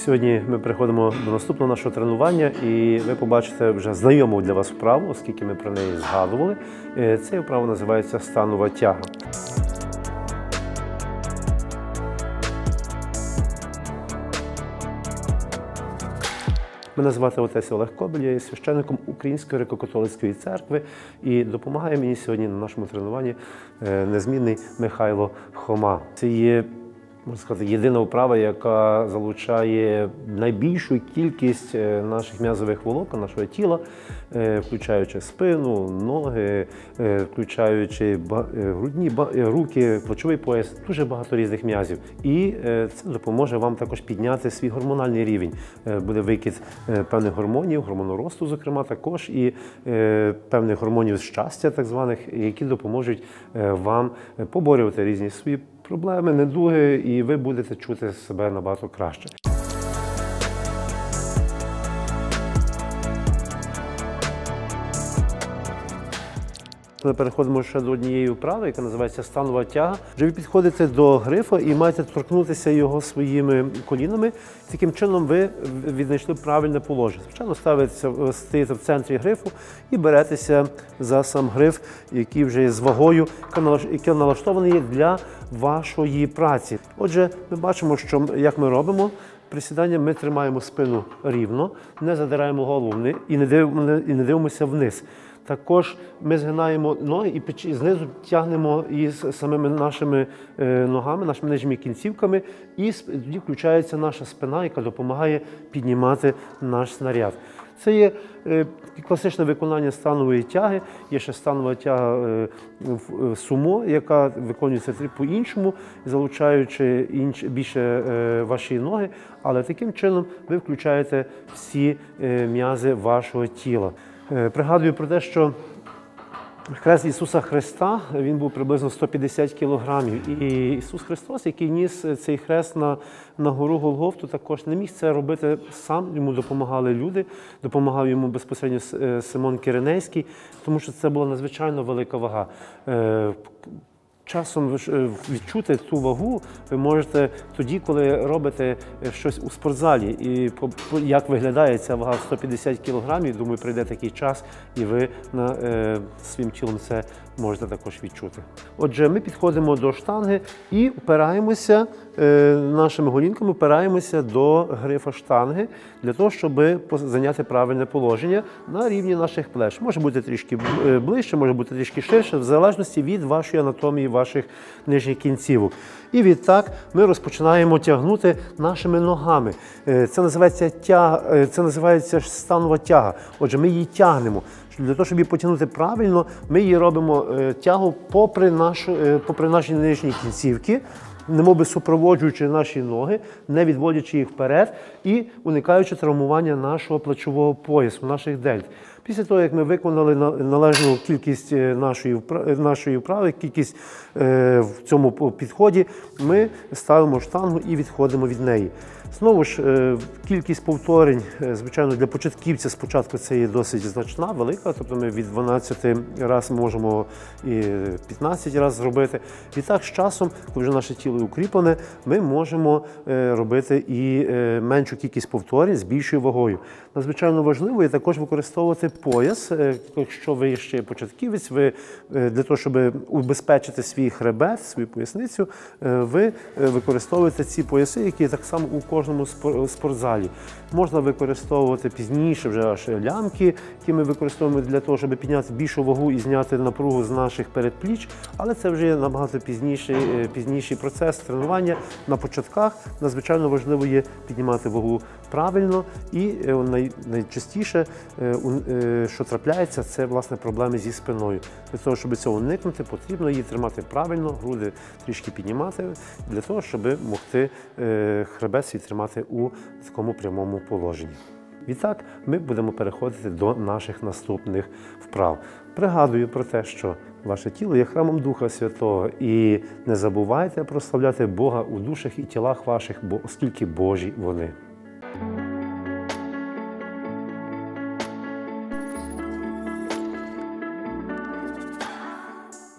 Сьогодні ми переходимо до наступного нашого тренування, і ви побачите вже знайому для вас вправу, оскільки ми про неї згадували. Ця вправа називається станова тяга. Мене звати отець Олег Кобель, я є священником Української греко-католицької церкви, і допомагає мені сьогодні на нашому тренуванні незмінний Михайло Хома. Це є, можна сказати, єдина вправа, яка залучає найбільшу кількість наших м'язових волокон, нашого тіла, включаючи спину, ноги, включаючи грудні, руки, плечовий пояс, дуже багато різних м'язів. І це допоможе вам також підняти свій гормональний рівень. Буде викид певних гормонів, гормону росту, зокрема, також і певних гормонів щастя, так званих, які допоможуть вам поборювати різні свої проблеми, недуги, і ви будете чути себе набагато краще. Ми переходимо ще до однієї вправи, яка називається станова тяга. Вже ви підходите до грифа і маєте торкнутися його своїми колінами. Таким чином ви віднайшли правильне положення. Звичайно, стаєте в центрі грифу і беретеся за сам гриф, який вже є з вагою, який налаштований для вашої праці. Отже, ми бачимо, що як ми робимо. Присідання ми тримаємо спину рівно, не задираємо голову і не дивимося вниз. Також ми згинаємо ноги і знизу тягнемо із самими нашими ногами, нашими нижніми кінцівками, і тоді включається наша спина, яка допомагає піднімати наш снаряд. Це є класичне виконання станової тяги, є ще станова тяга сумо, яка виконується по-іншому, залучаючи більше ваші ноги, але таким чином ви включаєте всі м'язи вашого тіла. Пригадую про те, що хрест Ісуса Христа, він був приблизно 150 кілограмів. І Ісус Христос, який ніс цей хрест на гору Голгофту, також не міг це робити сам, йому допомагали люди, допомагав йому безпосередньо Симон Киринейський, тому що це була надзвичайно велика вага. Часом відчути цю вагу ви можете тоді, коли робите щось у спортзалі. І як виглядає ця вага 150 кілограмів, думаю, прийде такий час, і ви своїм тілом це можете також відчути. Отже, ми підходимо до штанги і опираємося нашими голінками, опираємося до грифа штанги, для того, щоб зайняти правильне положення на рівні наших плеч. Може бути трішки ближче, може бути трішки ширше, в залежності від вашої анатомії, ваших нижніх кінцівок. І відтак ми розпочинаємо тягнути нашими ногами. Це називається станова тяга. Отже, ми її тягнемо. Для того, щоб її потягнути правильно, ми її робимо тягу попри наші нижні кінцівки, немовби супроводжуючи наші ноги, не відводячи їх вперед і уникаючи травмування нашого плечового поясу, наших дельт. Після того, як ми виконали належну кількість нашої вправи, кількість в цьому підході, ми ставимо штангу і відходимо від неї. Знову ж, кількість повторень, звичайно, для початківця спочатку це є досить значна, велика, тобто ми від 12 разів можемо і 15 разів зробити. Відтак з часом, коли вже наше тіло укріплене, ми можемо робити і меншу кількість повторень з більшою вагою. Надзвичайно важливо є також використовувати пояс, якщо ви ще початківець, ви для того, щоб убезпечити свій хребет, свою поясницю, ви використовуєте ці пояси, які так само у кожному спортзалі. Можна використовувати пізніше вже аж лямки, які ми використовуємо для того, щоб підняти більшу вагу і зняти напругу з наших передпліч, але це вже набагато пізніший процес тренування. На початках надзвичайно важливо є піднімати вагу правильно, і найчастіше, що трапляється, це, власне, проблеми зі спиною. Для того, щоб цього уникнути, потрібно її тримати правильно, груди трішки піднімати, для того, щоб могти хребет свій тримати у такому прямому положенні. Відтак, ми будемо переходити до наших наступних вправ. Пригадую про те, що ваше тіло є храмом Духа Святого, і не забувайте прославляти Бога у душах і тілах ваших, оскільки Божі вони.